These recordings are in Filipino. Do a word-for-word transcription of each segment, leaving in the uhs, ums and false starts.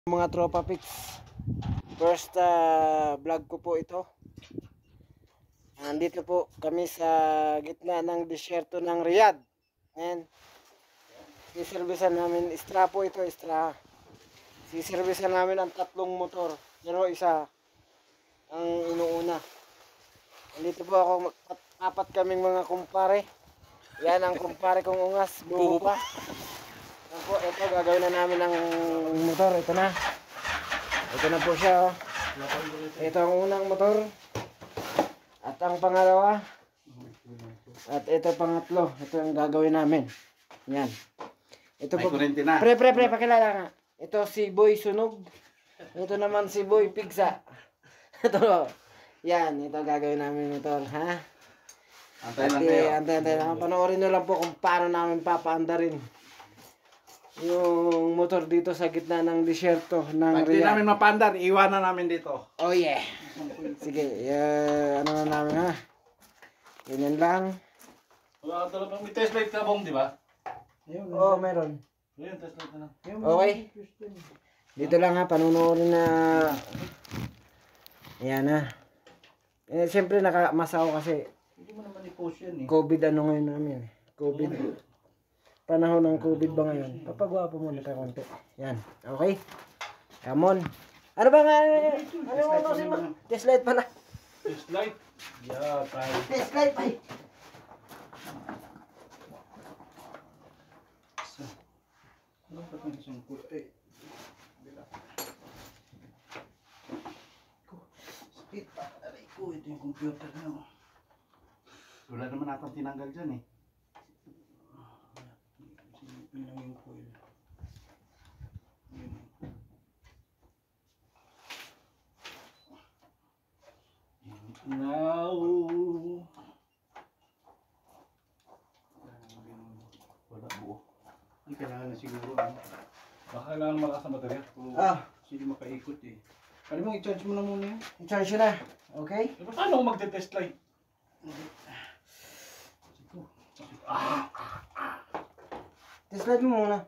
Mga tropa pics, first uh, vlog ko po ito. Nandito po kami sa gitna ng disyerto ng Riyadh. And siservisan namin, istra po ito, istra. Siservisan namin ang tatlong motor, pero isa ang inuuna. Nandito po ako, apat kaming mga kumpare. Yan ang kumpare kong ungas, bubo pa. Yan po, ito gagawin na namin ang motor, ito na. Ito na po siya, oh. Ito ang unang motor. At ang pangalawa. At ito pangatlo, ito ang gagawin namin. Yan. Ito po. Pre, pre, pre, pakilala nga. Ito si Boy Sunog. Ito naman si Boy Pigsa. Ito. Yan, ito gagawin namin motor, ha? Antay lang kayo. Antay, antay lang. Panoorin nyo lang po kung paano namin papaandarin yung motor dito sa gitna ng disyerto ng Riyadh. Pag di namin mapandar, iwanan namin dito. Oh yeah. Sige, uh, ano na namin, ha? Ganyan lang. Wala ka talagang may test light ka bong, di ba? Oo, oh, meron. Ayun, test light na lang. Okay. Dito lang, ha, panunuorin na. Ayan, ha. Eh, siyempre nakamasaw kasi Hindi mo naman i-post yan eh. COVID ano ngayon namin. COVID. Panahon ng COVID ba ngayon? Papagwapo muna tayo konti. Yan. Okay. Come on. Ano ba nga? Ano mo utosin mo? Test light pala. Test light? Yeah, tayo. Test light pa. Ano ba itong isang kulo? Eh, bila. Sakit pa. Aray ko, ito yung computer na. Wala naman natang tinanggal dyan eh. Yun lang yung coil. Yun. Now. Wala buo. Hindi kailangan na siguro. Baka kailangan malakas na baterya. Ah. Kasi di makaikot eh. Pwede mong i-charge mo na muna yan. I-charge na. Okay? Eh, paano kung magte-test light? Ah! Test light mo muna.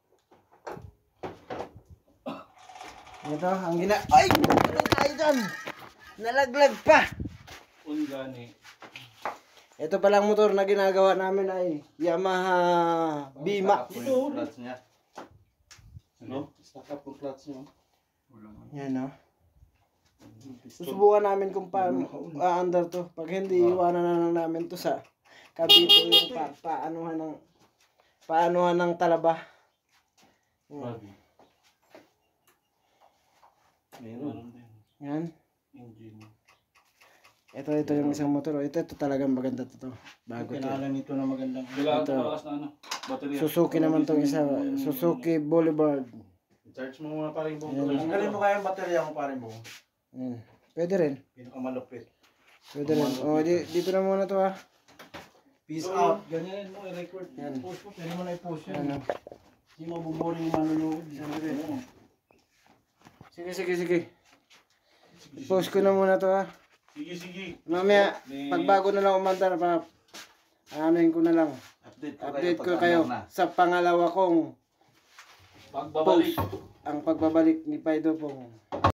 Ito, ang gina... Ay! Ano tayo dyan? Nalaglag pa! Un gani. Ito palang motor na ginagawa namin ay Yamaha Bima. Ito yung clutch niya. No? Stack up yung clutch niya. Yan, no? Susubukan namin kung paano aandar to. Pag hindi, iwanan na lang namin to sa kabito yung pa paanuhan ng paanuhan ng talaba. Yan. Meron din. Yan. Engine. Ito, ito yung isang motor. Ito, ito talagang maganda to. Bago to. Kailangan nito na magandang. Kailangan Ito. ito malakas na ano. Baterya. Suzuki naman tong isa. Suzuki Boulevard. I-charge mo muna paring buong. Ayan. Tanggalin mo kaya yung baterya mo paring buong. Yan. Pwede rin. Pinakamalupit. Pwede rin. O, di, dito na muna to, ha. Peace So, out. ganyan mo i-record. Yan. Post mo. Pwede mo na i-post yan. Ano. Hindi mabuboring yung manunood. Oo. Sige, sige, sige. Post ko na muna to, ha. Sige, sige. Mamaya, May- pagbago na lang umandar, pa, anuhin ko na lang. Update ko Update ko pag kayo andar na. sa pangalawa kong Pagbabalik. post. Ang pagbabalik ni Paido pong